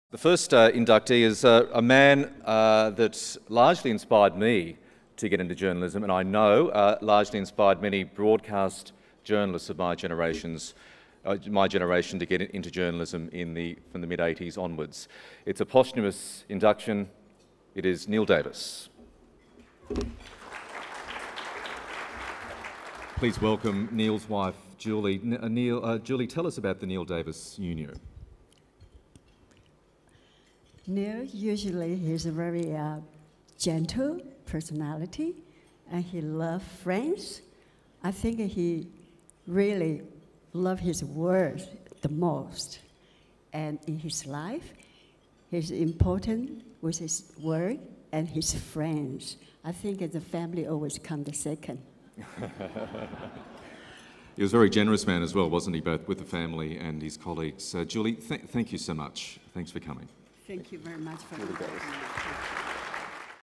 The first inductee is a man that largely inspired me to get into journalism, and I know largely inspired many broadcast journalists of my generation to get into journalism from the mid-80s onwards. It's a posthumous induction. It is Neil Davis. Please welcome Neil's wife, Julie. Julie, tell us about the Neil Davis Union. Neil, usually he's a very gentle personality, and he loves friends. I think he really loves his work the most. And in his life, he's important with his work and his friends. I think the family always comes second. He was a very generous man as well, wasn't he, both with the family and his colleagues. Julie, thank you so much. Thanks for coming. Thank you very much for the invitation.